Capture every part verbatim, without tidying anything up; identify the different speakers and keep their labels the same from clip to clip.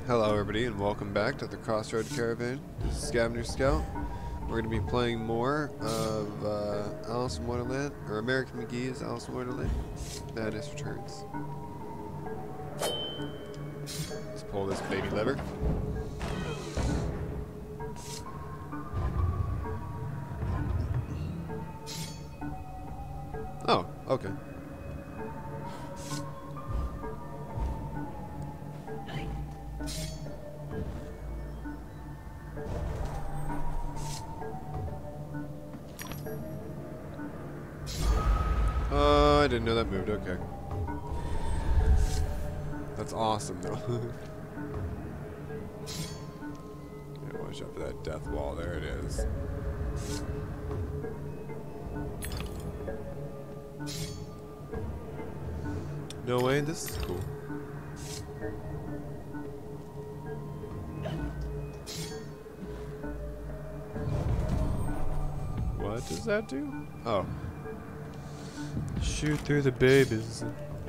Speaker 1: Hello everybody and welcome back to the Crossroad Caravan. This is Scavenger Scout. We're going to be playing more of uh, Alice in Wonderland, or American McGee's Alice in Wonderland. Madness Returns. Let's pull this baby lever. Oh, okay. Uh, I didn't know that moved. Okay. That's awesome, though. Yeah, watch out for that death wall. There it is. No way. This is cool. What does that do? Oh. Shoot through the babies.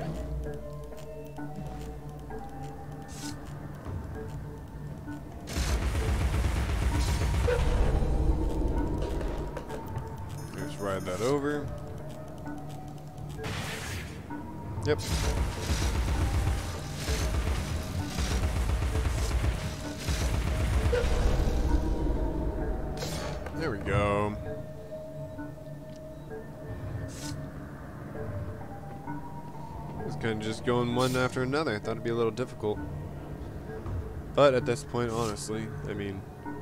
Speaker 1: Just ride that over. Yep. There we go. It's kind of just going one after another. I thought it'd be a little difficult. But at this point, honestly, I mean...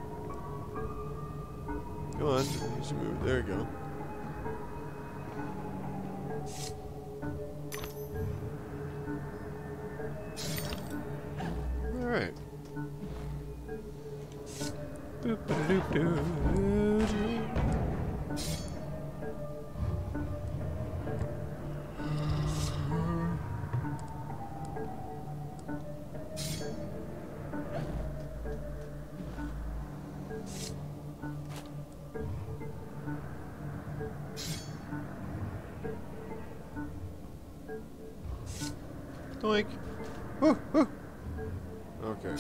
Speaker 1: Come on, you should move. There you go. Alright. Doink. Woo, woo. Okay.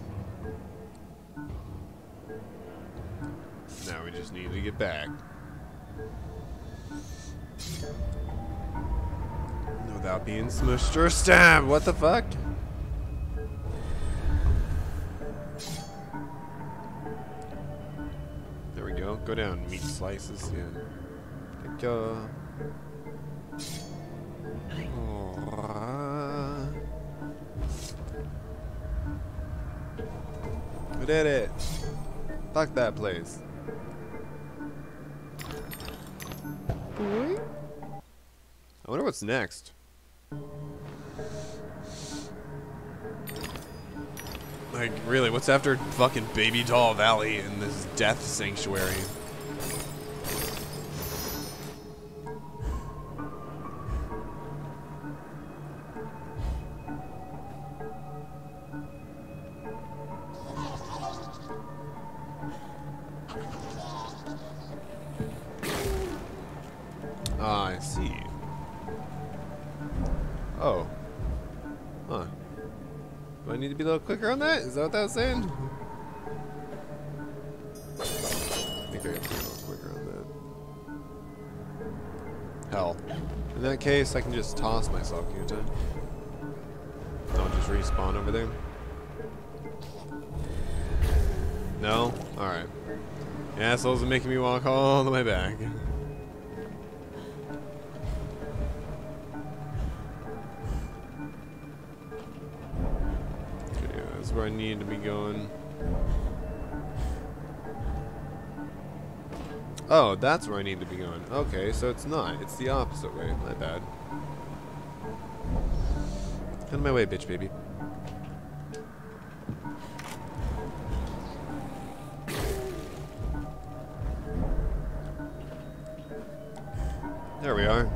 Speaker 1: Now we just need to get back. Without being smushed or stabbed. What the fuck? There we go. Go down. Meat slices. Yeah. Thank you. We did it. Fuck that place. I wonder what's next. Like, really, what's after fucking Baby Doll Valley and this death sanctuary? Ah, I see. Oh. Huh. Do I need to be a little quicker on that? Is that what that was saying? I think I gotta be a little quicker on that. Hell. In that case, I can just toss myself, can't I? I'll just respawn over there. No? Alright. Assholes are making me walk all the way back. Where I need to be going. Oh, that's where I need to be going. Okay, so it's not. It's the opposite way. My bad. Out of my way, bitch baby. There we are.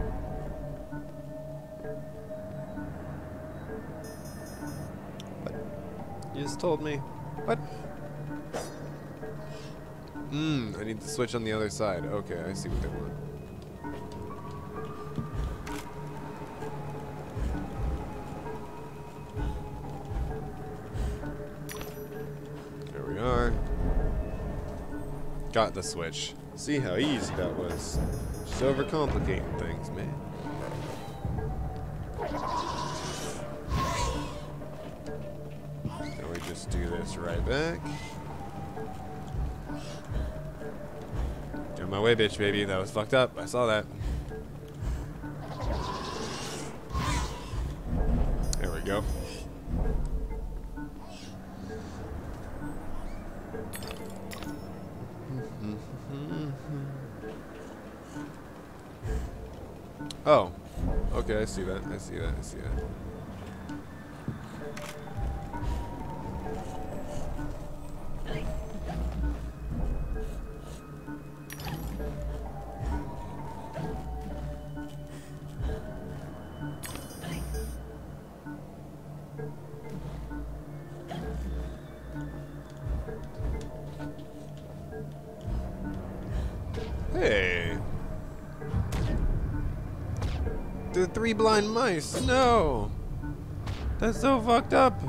Speaker 1: You just told me. What? Mmm, I need to switch on the other side. Okay, I see what they want. Got the switch. See how easy that was. Just overcomplicating things, man. Now we just do this right back. Get out my way, bitch, baby. That was fucked up. I saw that. There we go. Oh, okay, I see that, I see that, I see that. Hey. The three blind mice. No. That's so fucked up.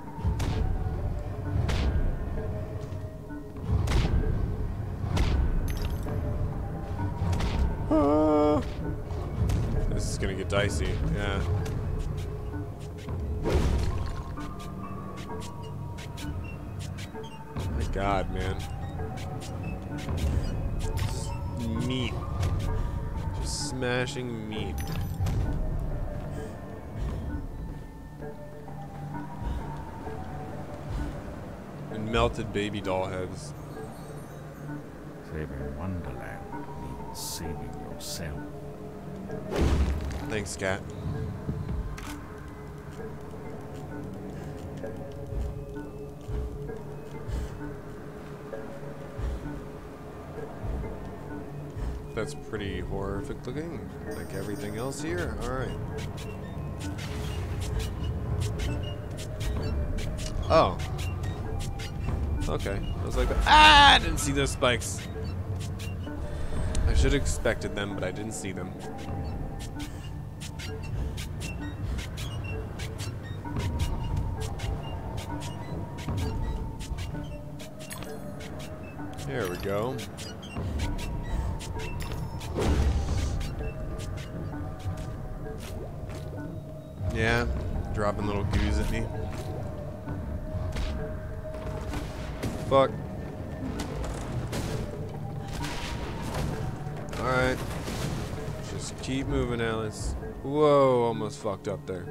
Speaker 1: Ah. This is gonna get dicey. Yeah. Oh my God, man. Meat. Just smashing meat. And melted baby doll heads.
Speaker 2: Saving Wonderland means saving yourself.
Speaker 1: Thanks, cat. That's pretty horrific looking, like everything else here. Alright. Oh. Okay. I was like, ah, I didn't see those spikes. I should have expected them, but I didn't see them. There we go. Yeah, dropping little goos at me. Fuck. Alright. Just keep moving, Alice. Whoa, almost fucked up there.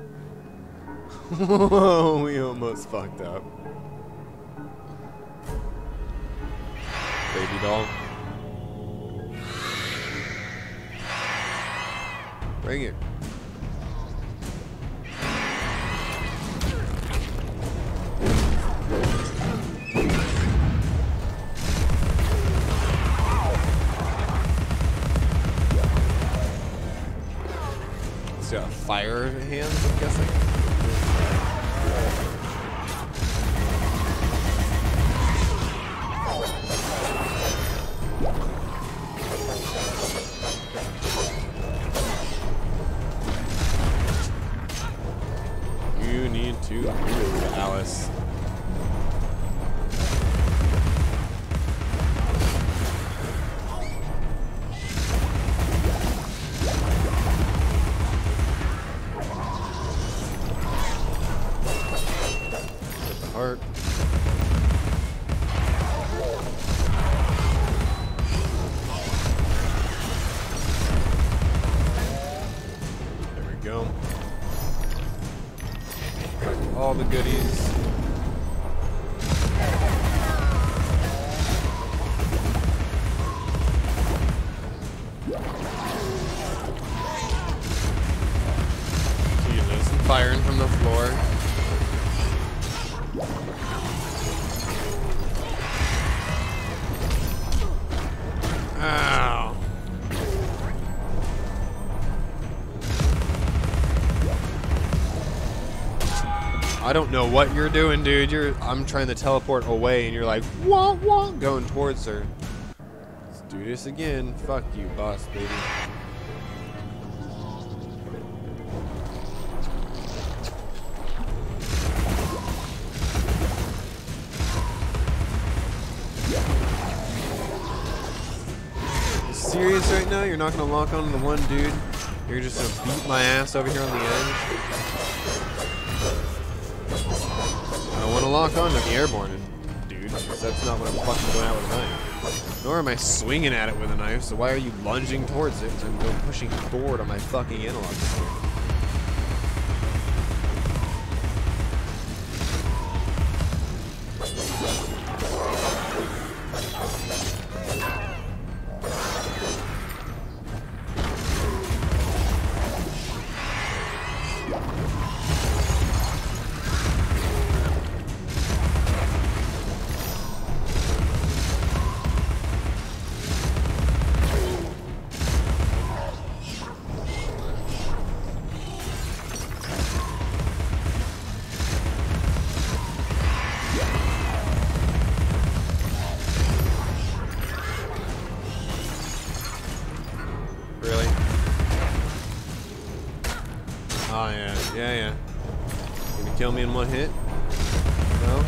Speaker 1: Whoa, we almost fucked up. Baby doll. Bring it. It's got fire hands, I'm guessing. You need to move, Alice. Get the heart. There we go. All the goodies. So you listen firing from the floor. Ow. I don't know what you're doing, dude. You're I'm trying to teleport away and you're like wah wah going towards her. Let's do this again. Fuck you, boss baby. serious right now? You're not gonna lock onto the one dude? You're just gonna beat my ass over here on the edge? I don't wanna lock onto the airborne dude, because that's not what I'm fucking going out with a knife. Nor am I swinging at it with a knife, so why are you lunging towards it and go pushing forward on my fucking analog stick? Really? Oh yeah, yeah, yeah. Gonna kill me in one hit? No?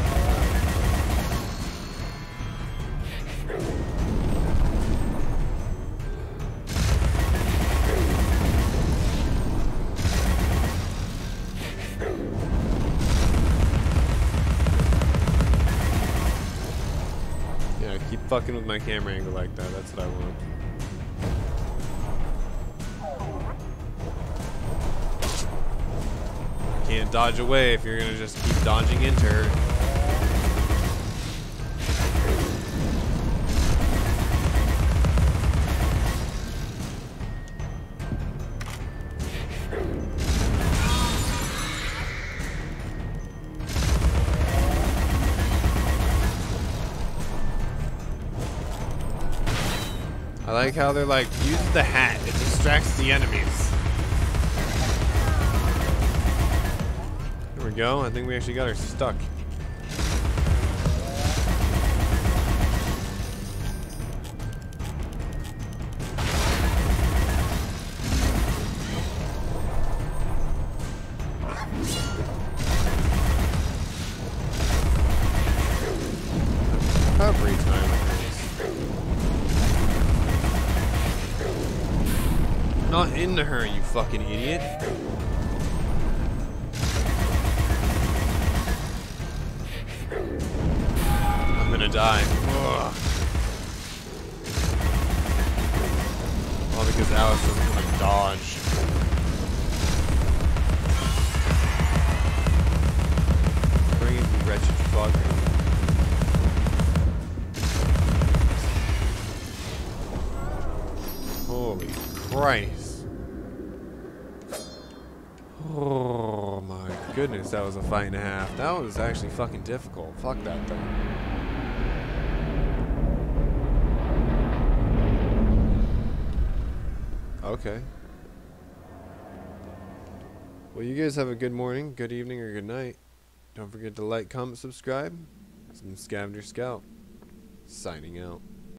Speaker 1: Yeah, keep fucking with my camera angle like that. That's what I want. Can't dodge away if you're gonna just keep dodging into her. I like how they're like, use the hat, it distracts the enemies. There we go. I think we actually got her stuck. Recovery time with this. Not into her, you fucking idiot. I'm gonna die. Ugh. All because Alice doesn't want to dodge. Bring it, you wretched fuck. Holy Christ. Oh my goodness, that was a fight and a half. That was actually fucking difficult. Fuck that thing. Okay. Well, you guys have a good morning, good evening, or good night. Don't forget to like, comment, subscribe. It's been Scavenger Scout, signing out.